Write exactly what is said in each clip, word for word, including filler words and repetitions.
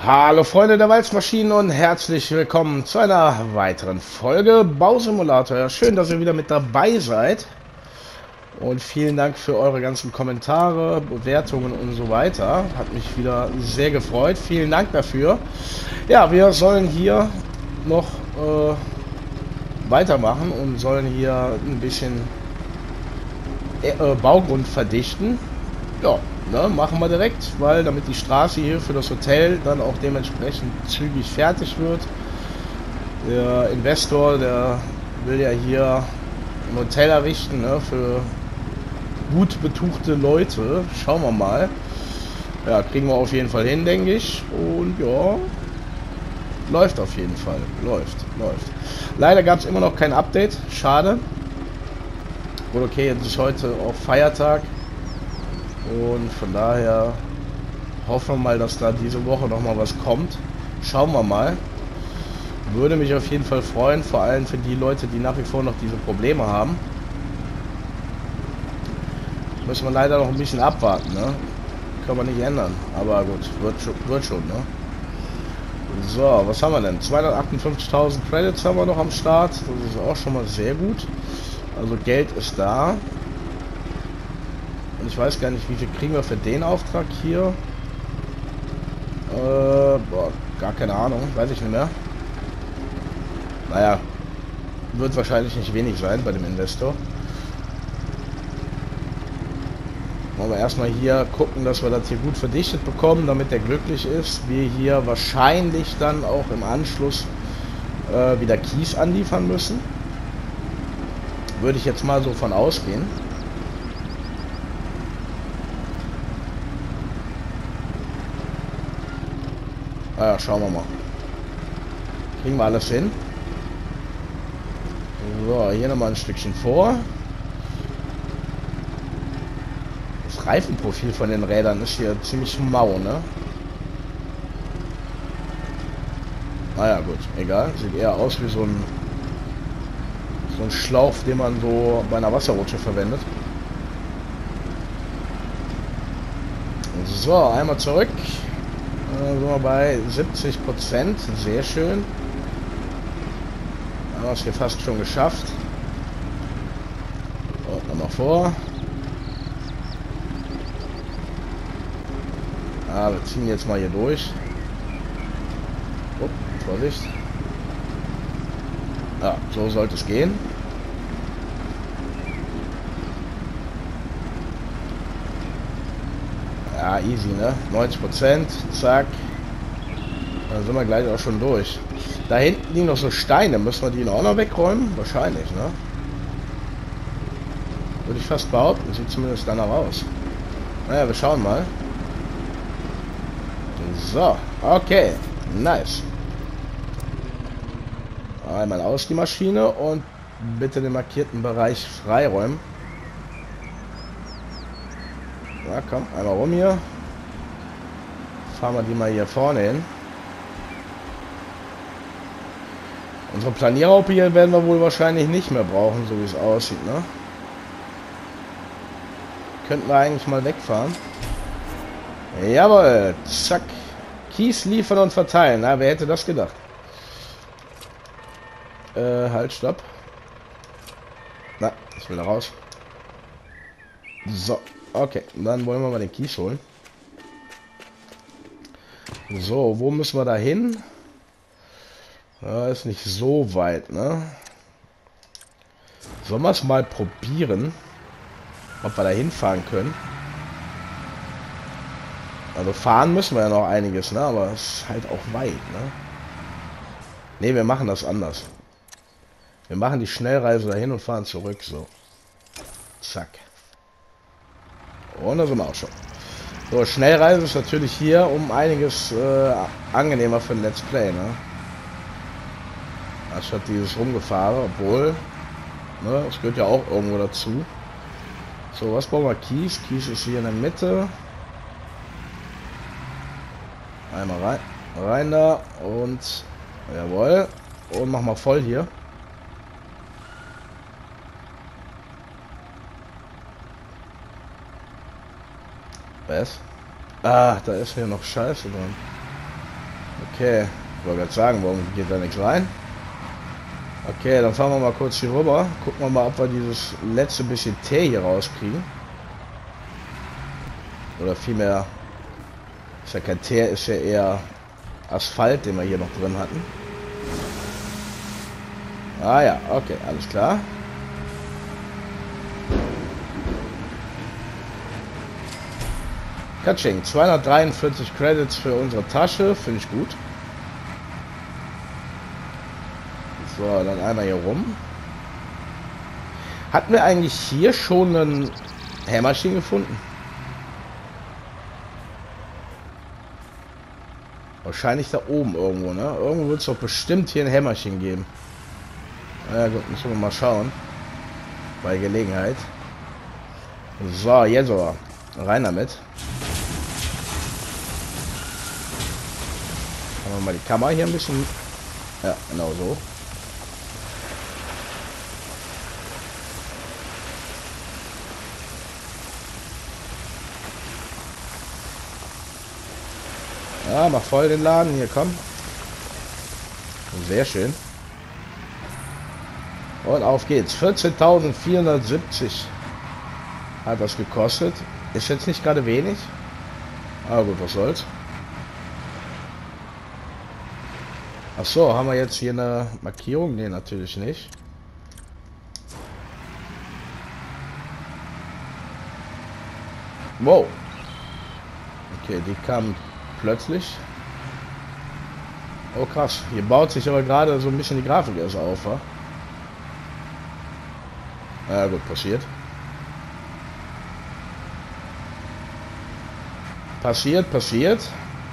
Hallo Freunde der Walzmaschinen und herzlich willkommen zu einer weiteren Folge Bausimulator. Ja, schön, dass ihr wieder mit dabei seid. Und vielen Dank für eure ganzen Kommentare, Bewertungen und so weiter. Hat mich wieder sehr gefreut. Vielen Dank dafür. Ja, wir sollen hier noch äh, weitermachen und sollen hier ein bisschen äh, Baugrund verdichten. Ja, ne, machen wir direkt, weil damit die Straße hier für das Hotel dann auch dementsprechend zügig fertig wird. Der Investor, der will ja hier ein Hotel errichten, ne, für gut betuchte Leute. Schauen wir mal. Ja, kriegen wir auf jeden Fall hin, denke ich. Und ja, läuft auf jeden Fall. Läuft, läuft. Leider gab es immer noch kein Update. Schade. Gut, okay, jetzt ist heute auch Feiertag. Und von daher hoffen wir mal, dass da diese Woche noch mal was kommt. Schauen wir mal. Würde mich auf jeden Fall freuen, vor allem für die Leute, die nach wie vor noch diese Probleme haben. Müssen wir leider noch ein bisschen abwarten, ne? Kann man nicht ändern. Aber gut, wird schon, wird schon, ne? So, was haben wir denn? zweihundertachtundfünfzigtausend Credits haben wir noch am Start. Das ist auch schon mal sehr gut. Also Geld ist da. Und ich weiß gar nicht, wie viel kriegen wir für den Auftrag hier. Äh, boah, gar keine Ahnung, weiß ich nicht mehr. Naja, wird wahrscheinlich nicht wenig sein bei dem Investor. Wollen wir erstmal hier gucken, dass wir das hier gut verdichtet bekommen, damit der glücklich ist. Wir hier wahrscheinlich dann auch im Anschluss äh, wieder Kies anliefern müssen. Würde ich jetzt mal so von ausgehen. Naja, schauen wir mal. Kriegen wir alles hin. So, hier nochmal ein Stückchen vor. Das Reifenprofil von den Rädern ist hier ziemlich mau, ne? Naja, gut, egal. Sieht eher aus wie so ein so ein Schlauch, den man so bei einer Wasserrutsche verwendet. So, einmal zurück. Dann sind wir bei siebzig Prozent. Sehr schön. Haben wir es hier fast schon geschafft. Und nochmal vor. Ja, wir ziehen jetzt mal hier durch. Oh, Vorsicht. Ja, so sollte es gehen. Ja, easy, ne? neunzig Prozent, zack. Dann sind wir gleich auch schon durch. Da hinten liegen noch so Steine. Müssen wir die auch noch wegräumen? Wahrscheinlich, ne? Würde ich fast behaupten. Sieht zumindest danach aus. Naja, wir schauen mal. So, okay. Nice. Einmal aus die Maschine und bitte den markierten Bereich freiräumen. Na komm, einmal rum hier. Fahren wir die mal hier vorne hin. Unsere Planierraupe hier werden wir wohl wahrscheinlich nicht mehr brauchen, so wie es aussieht, ne? Könnten wir eigentlich mal wegfahren. Jawohl, zack. Kies liefern und verteilen. Na, wer hätte das gedacht? Äh, halt, stopp. Na, ich will da raus. So. Okay, dann wollen wir mal den Kies holen. So, wo müssen wir da hin? Ja, ist nicht so weit, ne? Sollen wir es mal probieren, ob wir da hinfahren können? Also fahren müssen wir ja noch einiges, ne? Aber es ist halt auch weit, ne? Ne, wir machen das anders. Wir machen die Schnellreise dahin und fahren zurück, so. Zack. Und da sind wir auch schon. So, Schnellreise ist natürlich hier um einiges äh, angenehmer für ein Let's Play, ne? Anstatt dieses Rumgefahren, obwohl, ne, das gehört ja auch irgendwo dazu. So, was brauchen wir? Kies. Kies ist hier in der Mitte. Einmal rein, rein da und jawohl. Und mach mal voll hier. Was? Ah, da ist hier noch Scheiße drin. Okay, ich wollte gerade sagen, warum geht da nichts rein? Okay, dann fahren wir mal kurz hier rüber. Gucken wir mal, ob wir dieses letzte bisschen Teer hier rauskriegen. Oder vielmehr, ist ja kein Teer, ist ja eher Asphalt, den wir hier noch drin hatten. Ah ja, okay, alles klar. Katsching, zweihundertdreiundvierzig Credits für unsere Tasche, finde ich gut. So, dann einmal hier rum. Hatten wir eigentlich hier schon einen Hämmerchen gefunden? Wahrscheinlich da oben irgendwo, ne? Irgendwo wird es doch bestimmt hier ein Hämmerchen geben. Na ja, gut, müssen wir mal schauen. Bei Gelegenheit. So, jetzt aber. Rein damit. Haben wir mal die Kamera hier ein bisschen. Ja, genau so. Ja, mach voll den Laden. Hier, komm. Sehr schön. Und auf geht's. vierzehntausendvierhundertsiebzig hat das gekostet. Ist jetzt nicht gerade wenig. Aber gut, was soll's. Ach so, haben wir jetzt hier eine Markierung? Ne, natürlich nicht. Wow. Okay, die kam plötzlich. Oh krass, hier baut sich aber gerade so ein bisschen die Grafik erst auf, wa? Ja gut, passiert. Passiert, passiert.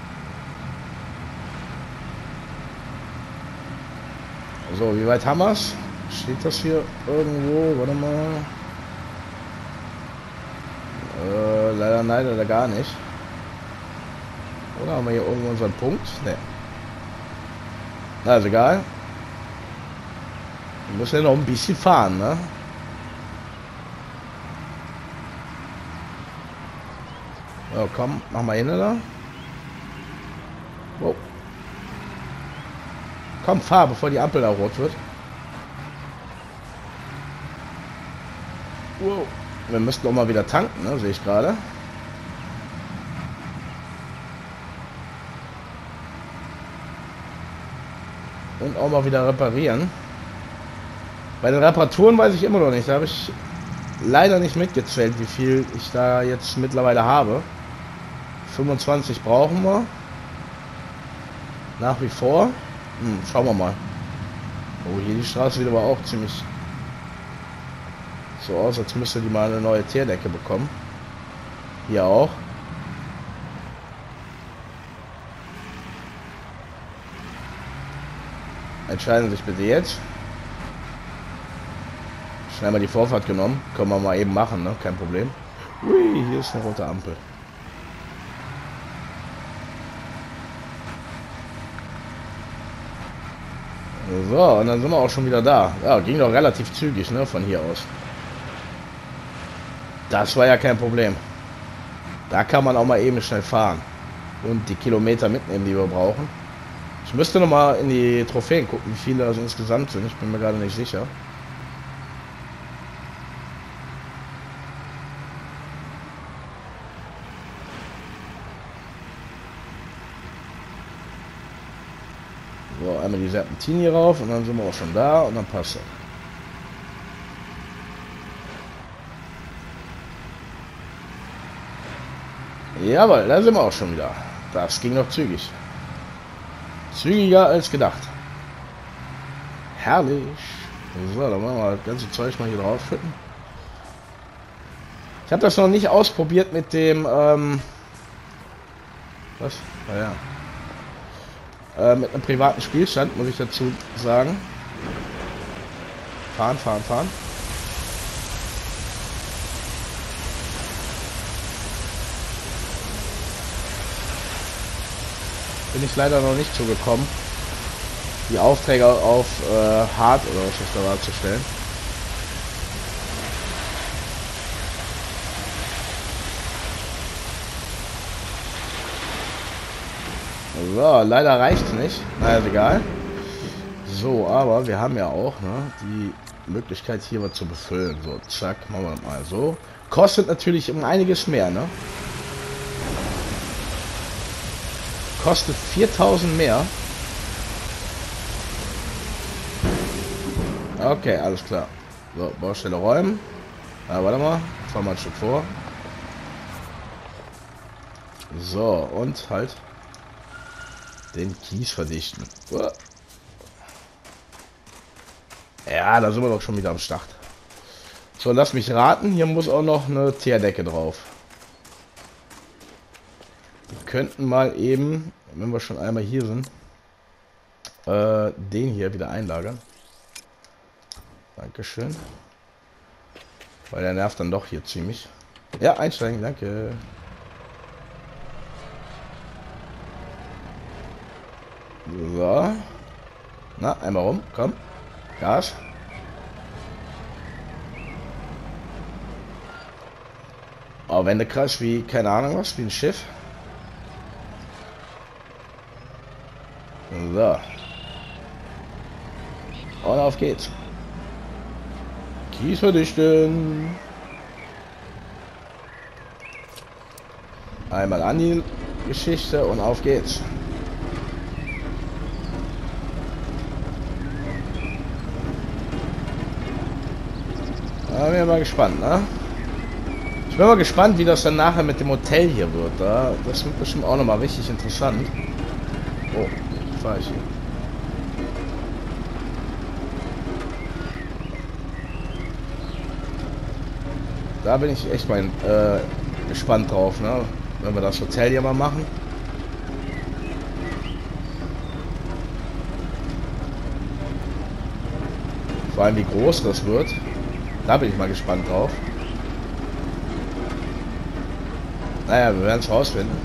So, wie weit haben wir es? Steht das hier irgendwo? Warte mal. Äh, leider nein, leider gar nicht. Oder haben wir hier irgendwo unseren Punkt? Ne. Na, ist egal. Wir müssen ja noch ein bisschen fahren, ne? So, komm, mach mal hin, da. Wow. Komm, fahr, bevor die Ampel da rot wird. Wow. Wir müssten auch mal wieder tanken, ne? Sehe ich gerade. Und auch mal wieder reparieren. Bei den Reparaturen weiß ich immer noch nicht. Da habe ich leider nicht mitgezählt, wie viel ich da jetzt mittlerweile habe. fünfundzwanzig brauchen wir. Nach wie vor. Hm, schauen wir mal. Oh, hier die Straße sieht aber auch ziemlich so aus, als müsste die mal eine neue Teerdecke bekommen. Hier auch. Entscheiden sich bitte jetzt. Schnell mal die Vorfahrt genommen. Können wir mal eben machen, ne? Kein Problem. Ui, hier ist eine rote Ampel. So, und dann sind wir auch schon wieder da. Ja, ging doch relativ zügig, ne? Von hier aus. Das war ja kein Problem. Da kann man auch mal eben schnell fahren. Und die Kilometer mitnehmen, die wir brauchen. Ich müsste noch mal in die Trophäen gucken, wie viele das insgesamt sind. Ich bin mir gerade nicht sicher. So, einmal die Serpentine hier rauf und dann sind wir auch schon da und dann passt das. Jawohl, da sind wir auch schon wieder. Das ging noch zügig. Zügiger als gedacht. Herrlich. So, dann machen wir das ganze Zeug mal hier drauf schütten. Ich habe das noch nicht ausprobiert mit dem, ähm, was? Naja. Äh, mit einem privaten Spielstand, muss ich dazu sagen. Fahren, fahren, fahren. Bin ich leider noch nicht zugekommen, die Aufträge auf äh, hart oder was das da war zu stellen. So, leider reicht nicht. Naja, ist egal. So, aber wir haben ja auch ne, die Möglichkeit hier was zu befüllen. So, zack, machen wir das mal so. Kostet natürlich um einiges mehr, ne? Kostet viertausend mehr. Okay, alles klar. So, Baustelle räumen. Ja, warte mal. Fahren wir ein Stück vor. So, und halt den Kies verdichten. Ja, da sind wir doch schon wieder am Start. So, lass mich raten. Hier muss auch noch eine Teerdecke drauf. Wir könnten mal eben, wenn wir schon einmal hier sind, äh, den hier wieder einlagern. Dankeschön. Weil der nervt dann doch hier ziemlich. Ja, einsteigen, danke. So. Na, einmal rum, komm. Gas. Oh, Wendekreis wie, keine Ahnung was, wie ein Schiff. So. Und auf geht's. Kies verdichten. Einmal an die Geschichte und auf geht's. Da bin ich mal gespannt, ne? Ich bin mal gespannt, wie das dann nachher mit dem Hotel hier wird. Da, das wird bestimmt auch nochmal richtig interessant. Oh, fahre ich hier. Da bin ich echt mal äh, gespannt drauf, ne? Wenn wir das Hotel hier mal machen. Vor allem wie groß das wird. Da bin ich mal gespannt drauf. Naja, wir werden es rausfinden.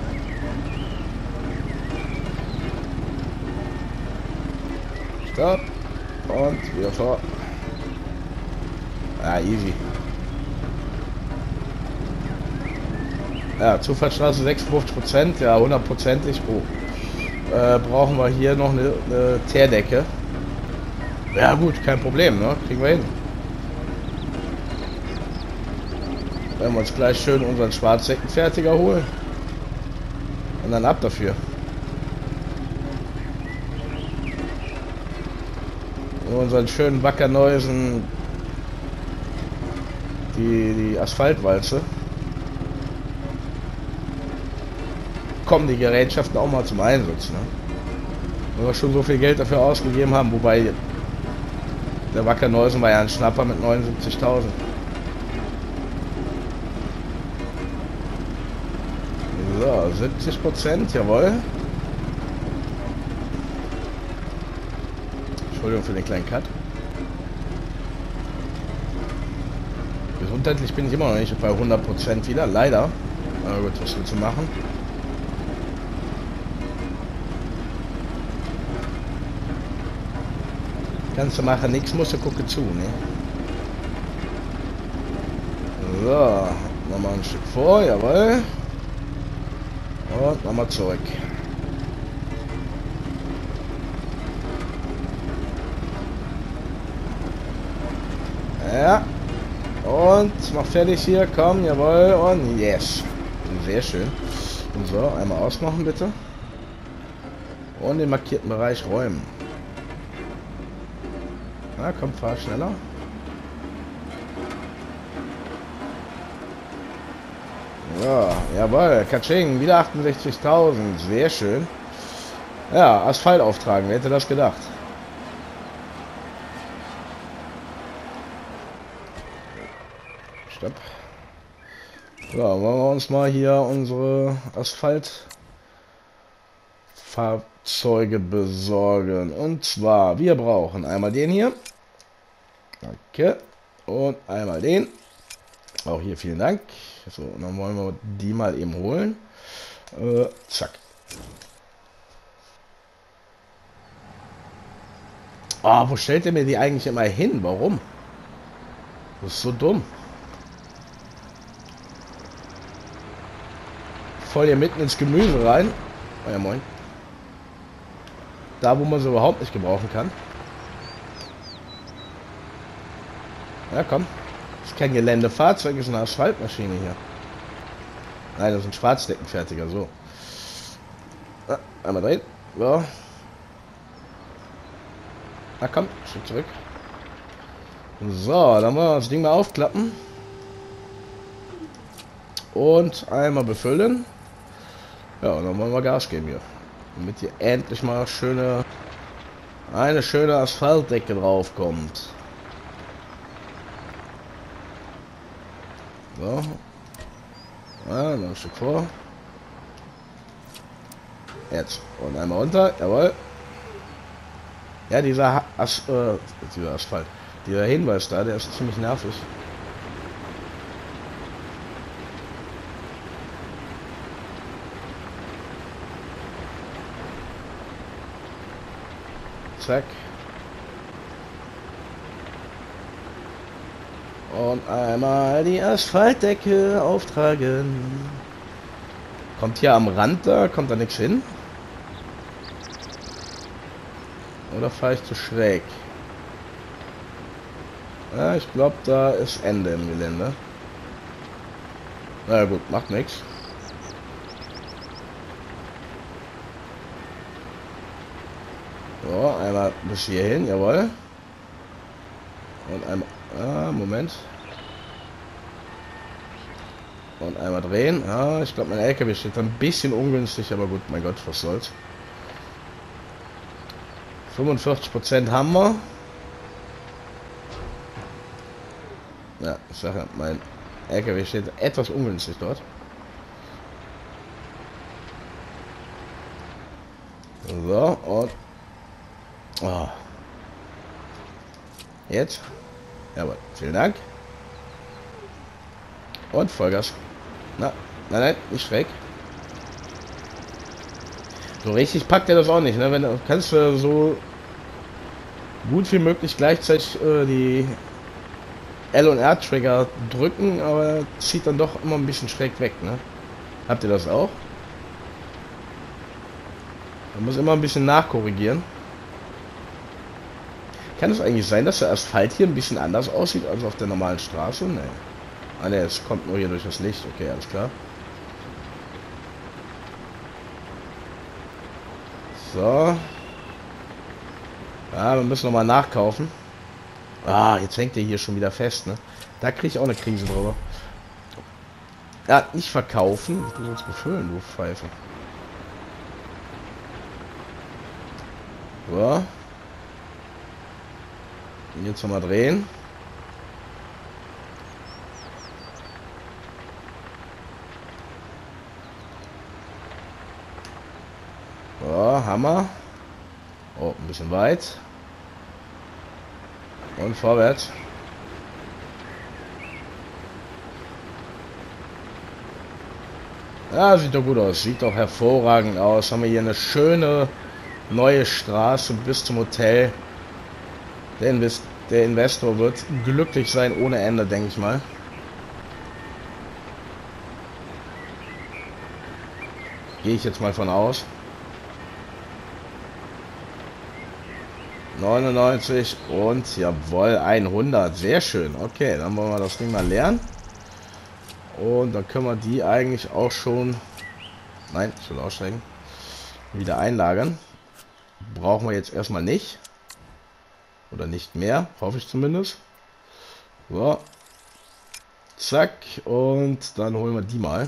Stopp. Und wieder vor. Ja, easy. Ja, Zufahrtsstraße sechsundfünfzig Prozent, ja hundertprozentig. Oh. Äh, brauchen wir hier noch eine, eine Teerdecke. Ja gut, kein Problem, ne? Kriegen wir hin. Werden wir uns gleich schön unseren Schwarzsäckenfertiger holen. Und dann ab dafür. Und unseren schönen Wackerneusen die, die Asphaltwalze. Kommen die Gerätschaften auch mal zum Einsatz, ne? Wenn wir schon so viel Geld dafür ausgegeben haben, wobei der Wackerneusen war ja ein Schnapper mit neunundsiebzigtausend. So, siebzig Prozent, jawohl. Entschuldigung für den kleinen Cut. Gesundheitlich bin ich immer noch nicht bei hundert Prozent wieder, leider. Aber gut, was willst du machen? Kannst du machen, nichts musst du gucken zu, ne? So, nochmal ein Stück vor, jawohl. Und nochmal zurück. Ja. Und noch fertig hier, komm, jawohl. Und yes. Sehr schön. Und so, einmal ausmachen bitte. Und den markierten Bereich räumen. Na komm, fahr schneller. Ja, jawohl, Katsching, wieder achtundsechzigtausend, sehr schön. Ja, Asphalt auftragen, wer hätte das gedacht? Stopp. So, wollen wir uns mal hier unsere Asphaltfahrzeuge besorgen. Und zwar, wir brauchen einmal den hier. Danke. Und einmal den. Auch hier vielen Dank. So, und dann wollen wir die mal eben holen. Äh, zack. Ah, wo stellt er mir die eigentlich immer hin? Warum? Das ist so dumm. Voll hier mitten ins Gemüse rein. Oh ja, moin. Da, wo man sie überhaupt nicht gebrauchen kann. Ja, komm. Das ist kein Geländefahrzeug, ist eine Asphaltmaschine hier. Nein, das ist ein Schwarzdeckenfertiger, so. Ah, einmal drehen. So. Na komm, Stück zurück. So, dann wollen wir das Ding mal aufklappen. Und einmal befüllen. Ja, und dann wollen wir Gas geben hier. Damit hier endlich mal schöne, eine schöne Asphaltdecke drauf kommt. So. Ja, noch ein Stück vor. Jetzt. Und einmal runter. Jawohl. Ja, dieser, As äh, dieser Asphalt. Dieser Hinweis da, der ist ziemlich nervig. Zack. Und einmal die Asphaltdecke auftragen. Kommt hier am Rand da, kommt da nichts hin? Oder fahre ich zu schräg? Ja, ich glaube, da ist Ende im Gelände. Na ja, gut, macht nichts. So, einmal bis hierhin, jawohl. Und einmal, ah, Moment. Und einmal drehen. Ah, ich glaube, mein L K W steht da ein bisschen ungünstig, aber gut, mein Gott, was soll's. fünfundvierzig Prozent haben wir. Ja, ich sage ja, mein L K W steht etwas ungünstig dort. So, und... Oh. Jetzt. Jawohl, vielen Dank. Und Vollgas. Na, nein, nein, nicht schräg. So richtig packt er das auch nicht, ne? Wenn du kannst du so gut wie möglich gleichzeitig äh, die L und R-Trigger drücken, aber zieht dann doch immer ein bisschen schräg weg, ne? Habt ihr das auch? Man muss immer ein bisschen nachkorrigieren. Kann es eigentlich sein, dass der Asphalt hier ein bisschen anders aussieht als auf der normalen Straße? Ne. Ah ne, es kommt nur hier durch das Licht. Okay, alles klar. So. Ja, wir müssen nochmal nachkaufen. Ah, jetzt hängt der hier schon wieder fest, ne? Da kriege ich auch eine Krise drüber. Ja, nicht verkaufen. Du sollst befüllen, du Pfeife. So. Jetzt nochmal drehen. So, Hammer. Oh, ein bisschen weit. Und vorwärts. Ja, sieht doch gut aus. Sieht doch hervorragend aus. Haben wir hier eine schöne neue Straße bis zum Hotel. Der, Invest der Investor wird glücklich sein ohne Ende, denke ich mal. Gehe ich jetzt mal von aus. neunundneunzig und jawohl, hundert. Sehr schön. Okay, dann wollen wir das Ding mal leeren. Und dann können wir die eigentlich auch schon... Nein, ich will aussteigen. Wieder einlagern. Brauchen wir jetzt erstmal nicht. Oder nicht mehr, hoffe ich zumindest. So. Zack. Und dann holen wir die mal.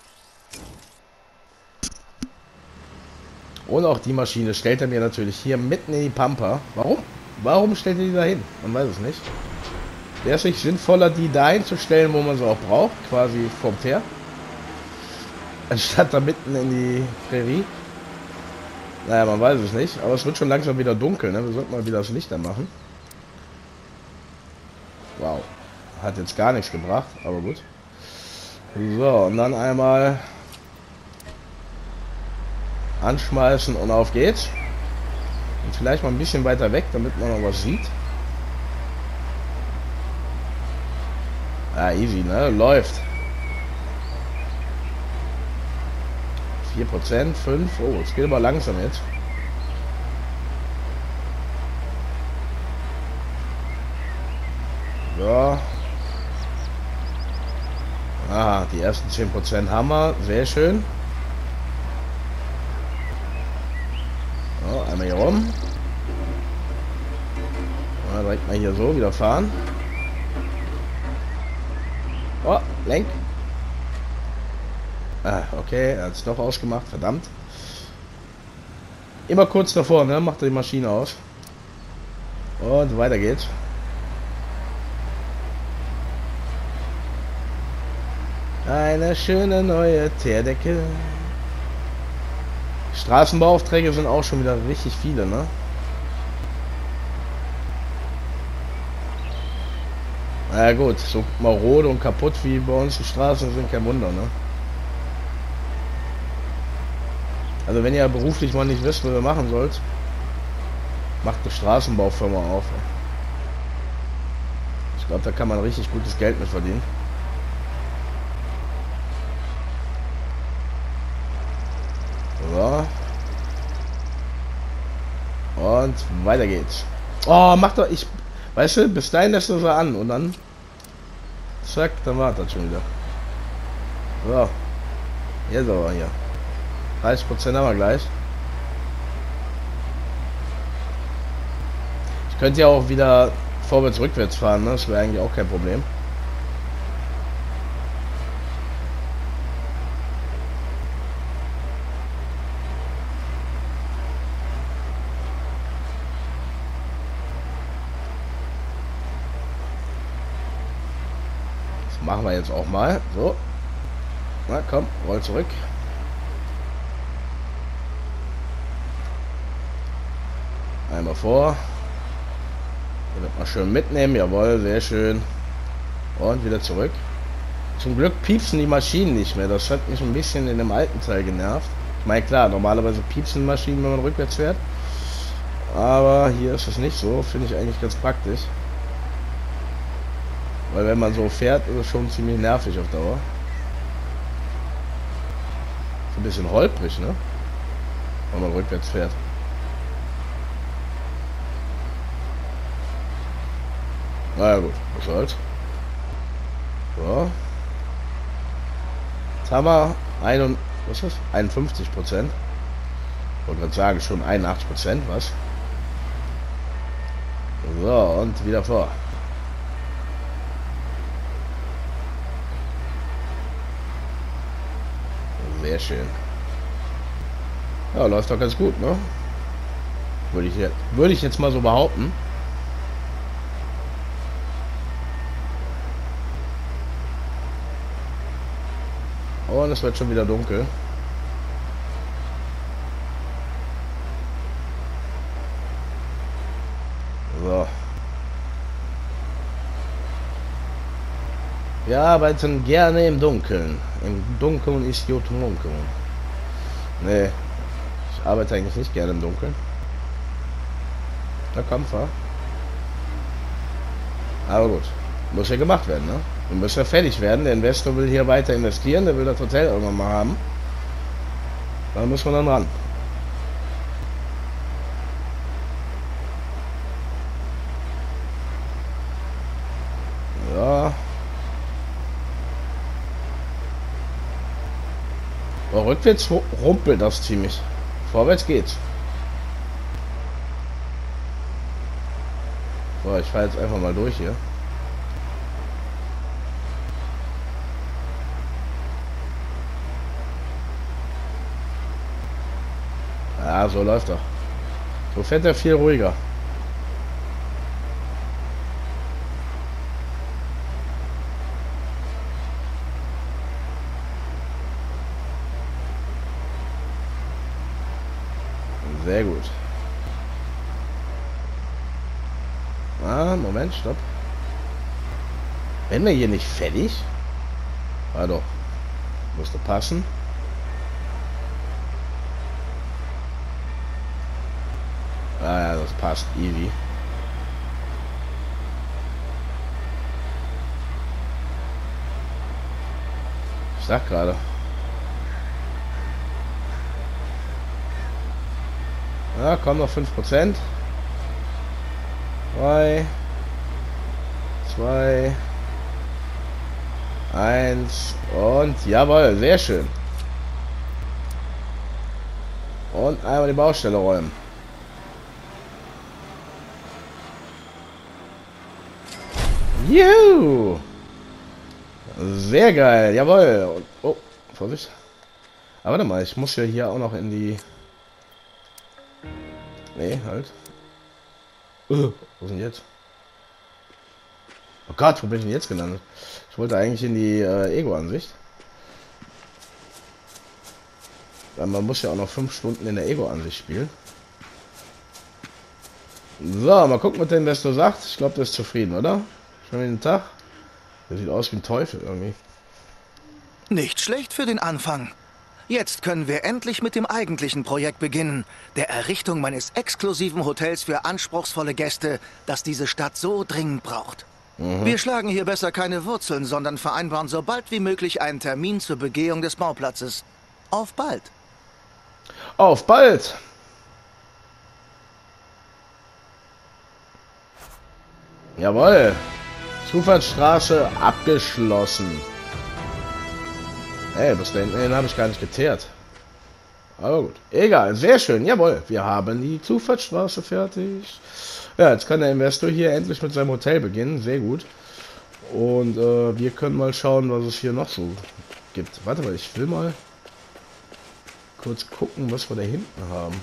Und auch die Maschine stellt er mir natürlich hier mitten in die Pampa. Warum? Warum stellt er die da hin? Man weiß es nicht. Wäre es nicht sinnvoller, die da hinzustellen, wo man sie auch braucht, quasi vom Pferd, anstatt da mitten in die Prärie? Naja, man weiß es nicht, aber es wird schon langsam wieder dunkel, ne? Wir sollten mal wieder das Licht anmachen. Wow, hat jetzt gar nichts gebracht, aber gut. So, und dann einmal anschmeißen und auf geht's. Und vielleicht mal ein bisschen weiter weg, damit man noch was sieht. Ah, easy, ne? Läuft. vier Prozent, fünf. Oh, es geht aber langsam jetzt. So. Ah, die ersten zehn Prozent haben wir. Sehr schön. So, einmal hier rum. Ja, direkt mal hier so wieder fahren. Oh, lenk. Ah, okay, er hat es doch ausgemacht, verdammt. Immer kurz davor, ne? Macht er die Maschine aus. Und weiter geht's. Eine schöne neue Teerdecke. Straßenbauaufträge sind auch schon wieder richtig viele, ne? Na ja, gut, so marode und kaputt wie bei uns die Straßen sind, kein Wunder, ne? Also wenn ihr beruflich mal nicht wisst, was ihr machen sollt, macht eine Straßenbaufirma auf. Ich glaube, da kann man richtig gutes Geld mit verdienen. So. Und weiter geht's. Oh, macht doch, ich, weißt du, bis dahin lässt du sie an und dann, zack, dann war das schon wieder. So. Jetzt aber hier. dreißig Prozent haben wir gleich. Ich könnte ja auch wieder vorwärts, rückwärts fahren, ne? Das wäre eigentlich auch kein Problem. Das machen wir jetzt auch mal. So. Na komm, roll zurück. Einmal vor. Hier wird mal schön mitnehmen. Jawohl, sehr schön. Und wieder zurück. Zum Glück piepsen die Maschinen nicht mehr. Das hat mich ein bisschen in dem alten Teil genervt. Ich meine, klar, normalerweise piepsen Maschinen, wenn man rückwärts fährt. Aber hier ist es nicht so. Finde ich eigentlich ganz praktisch. Weil wenn man so fährt, ist es schon ziemlich nervig auf Dauer. Ein bisschen holprig, ne? Wenn man rückwärts fährt. Na ja, gut, was soll's. So. Jetzt haben wir ein, was ist das? einundfünfzig Prozent. Ich wollte gerade sagen, schon einundachtzig Prozent, was? So, und wieder vor. Sehr schön. Ja, läuft doch ganz gut, ne? Würde ich jetzt, würde ich jetzt mal so behaupten. Und es wird schon wieder dunkel. So. Wir arbeiten gerne im Dunkeln. Im Dunkeln ist gut munkeln. Nee, ich arbeite eigentlich nicht gerne im Dunkeln. Da kommt er. Aber gut, muss ja gemacht werden, ne? Wir müssen ja fertig werden. Der Investor will hier weiter investieren, der will das Hotel irgendwann mal haben. Da muss man dann ran. Ja. Aber rückwärts rumpelt das ziemlich. Vorwärts geht's. So, ich fahre jetzt einfach mal durch hier. Ja, so läuft er. So fährt er viel ruhiger. Sehr gut. Ah, Moment, stopp. Wenn wir hier nicht fertig? Ah doch. Musste passen. Ah ja, das passt. Easy. Ich sag gerade. Ja, kommen noch fünf Prozent. drei, zwei, eins und jawohl, sehr schön. Und einmal die Baustelle räumen. Juhu! Sehr geil, jawohl. Und, oh, Vorsicht. Aber warte mal, ich muss ja hier auch noch in die... Nee, halt. Uh, wo sind jetzt? Oh Gott, wo bin ich denn jetzt gelandet? Ich wollte eigentlich in die äh, Ego-Ansicht. Weil man muss ja auch noch fünf Stunden in der Ego-Ansicht spielen. So, mal gucken, was der Investor sagt. Ich glaube, der ist zufrieden, oder? Schon den Tag. Der sieht aus wie ein Teufel irgendwie. Nicht schlecht für den Anfang. Jetzt können wir endlich mit dem eigentlichen Projekt beginnen. Der Errichtung meines exklusiven Hotels für anspruchsvolle Gäste, das diese Stadt so dringend braucht. Mhm. Wir schlagen hier besser keine Wurzeln, sondern vereinbaren so bald wie möglich einen Termin zur Begehung des Bauplatzes. Auf bald. Auf bald. Jawohl. Zufahrtsstraße abgeschlossen. Ey, bis dahin habe ich gar nicht geteert. Aber gut. Egal, sehr schön. Jawohl, wir haben die Zufahrtsstraße fertig. Ja, jetzt kann der Investor hier endlich mit seinem Hotel beginnen. Sehr gut. Und äh, wir können mal schauen, was es hier noch so gibt. Warte mal, ich will mal kurz gucken, was wir da hinten haben.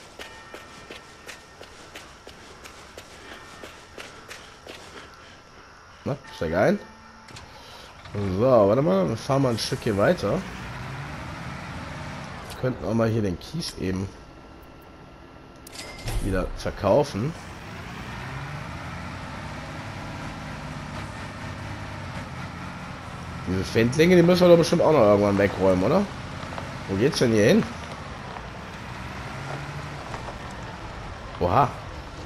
Na, steig ein. So, warte mal, wir fahren mal ein Stück hier weiter. Wir könnten auch mal hier den Kies eben wieder verkaufen. Diese Fendlinge, die müssen wir doch bestimmt auch noch irgendwann wegräumen, oder? Wo geht's denn hier hin? Oha.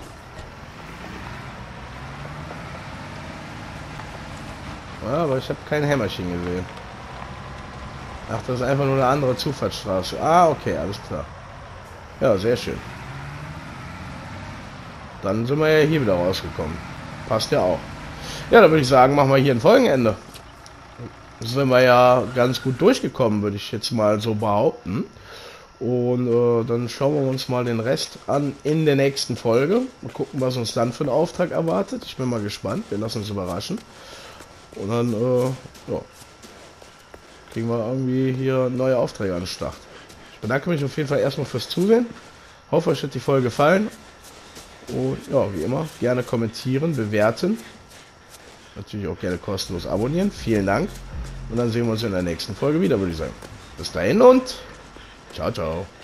Ja, aber ich habe kein Hämmerchen gesehen. Ach, das ist einfach nur eine andere Zufahrtsstraße. Ah, okay, alles klar. Ja, sehr schön. Dann sind wir ja hier wieder rausgekommen. Passt ja auch. Ja, dann würde ich sagen, machen wir hier ein Folgenende. Sind wir ja ganz gut durchgekommen, würde ich jetzt mal so behaupten. Und äh, dann schauen wir uns mal den Rest an in der nächsten Folge. Mal gucken, was uns dann für einen Auftrag erwartet. Ich bin mal gespannt. Wir lassen uns überraschen. Und dann äh, ja, kriegen wir irgendwie hier neue Aufträge an den Start. Ich bedanke mich auf jeden Fall erstmal fürs Zusehen. Hoffe, euch hat die Folge gefallen. Und ja, wie immer, gerne kommentieren, bewerten. Natürlich auch gerne kostenlos abonnieren. Vielen Dank. Und dann sehen wir uns in der nächsten Folge wieder, würde ich sagen. Bis dahin und ciao, ciao.